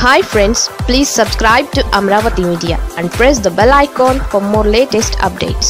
Hi friends, please subscribe to Amravati Media and press the bell icon for more latest updates.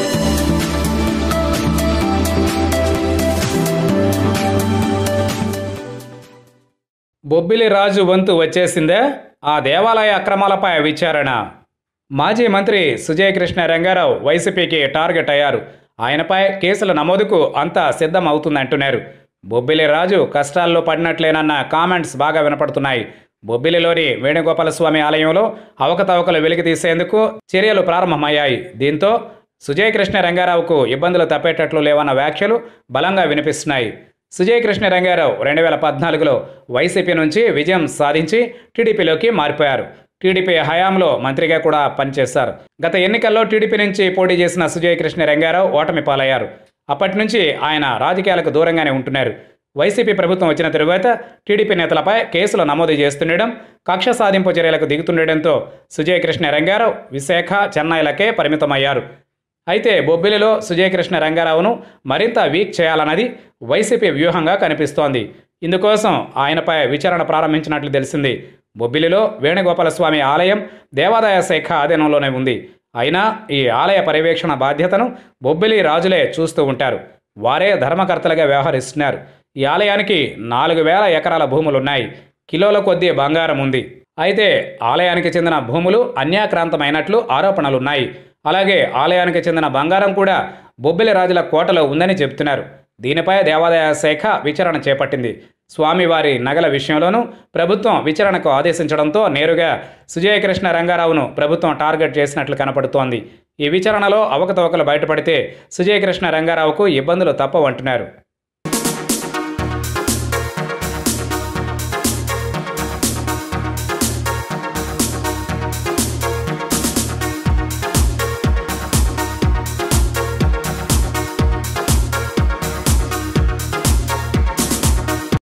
Bobbili రాజు వంతు వచ్చేసిందే. ఆ దేవాలయ అక్రమాలపై విచారణ. మాజీ మంత్రి సుజయ్ కృష్ణ రంగారావు వైసీపీకి టార్గెట్ అయ్యారు. ఆయనపై కేసుల నమోదుకు అంతా సిద్ధం అవుతుందంటున్నారు. బొబ్బిలి రాజు కష్టాల్లో పడినట్లేనన్న కామెంట్స్ బాగా వినపడుతున్నాయి. బొబ్బిలిలోని వేణుగోపాలస్వామి ఆలయంలో అవకతవకలు వెలికి తీసేందుకు చర్యలు ప్రారంభమయ్యాయి. దీంతో సుజయ్ కృష్ణ రంగారావుకు ఇబ్బందులు తప్పేటట్లు లేవన్న వ్యాఖ్యలు బలంగా వినిపిస్తున్నాయి. సుజయ్ కృష్ణ రంగారావు 2014లో వైసీపీ నుంచి విజయం సాధించి టీడీపీలోకి మారిపోయారు. టీడీపీ హయాంలో మంత్రిగా కూడా పనిచేశారు. గత ఎన్నికల్లో టీడీపీ నుంచి పోటీ చేసిన సుజయ్ కృష్ణ రంగారావు ఓటమి పాలయ్యారు. అప్పటి నుంచి ఆయన రాజకీయాలకు దూరంగానే ఉంటున్నారు. వైసీపీ ప్రభుత్వం వచ్చిన తరువాత టీడీపీ నేతలపై కేసులు నమోదు చేస్తుండడం, కక్ష సాధింపు చర్యలకు దిగుతుండటంతో సుజయ్ కృష్ణ రంగారావు విశాఖ, చెన్నైలకే పరిమితమయ్యారు. అయితే బొబ్బిలిలో సుజయ్ కృష్ణ రంగారావును మరింత వీక్ చేయాలన్నది వైసీపీ వ్యూహంగా కనిపిస్తోంది. ఇందుకోసం ఆయనపై విచారణ ప్రారంభించినట్లు తెలిసింది. బొబ్బిలిలో వేణుగోపాలస్వామి ఆలయం దేవాదాయ శాఖ ఆధీనంలోనే ఉంది. అయినా ఈ ఆలయ పర్యవేక్షణ బాధ్యతను బొబ్బిలి రాజులే చూస్తూ ఉంటారు. వారే ధర్మకర్తలుగా వ్యవహరిస్తున్నారు. ఈ ఆలయానికి 4000 ఎకరాల భూములున్నాయి. కిలోల కొద్దీ బంగారం ఉంది. అయితే ఆలయానికి చెందిన భూములు అన్యాక్రాంతమైనట్లు ఆరోపణలున్నాయి. అలాగే ఆలయానికి చెందిన బంగారం కూడా బొబ్బిలి రాజుల కోటలో ఉందని చెబుతున్నారు. దీనిపై దేవాదాయ శాఖ విచారణ చేపట్టింది. స్వామివారి నగల విషయంలోనూ ప్రభుత్వం విచారణకు ఆదేశించడంతో నేరుగా సుజయ్ కృష్ణ రంగారావును ప్రభుత్వం టార్గెట్ చేసినట్లు కనపడుతోంది. ఈ విచారణలో అవకతవకలు బయటపడితే సుజయ్ కృష్ణ రంగారావుకు ఇబ్బందులు తప్పవంటున్నారు.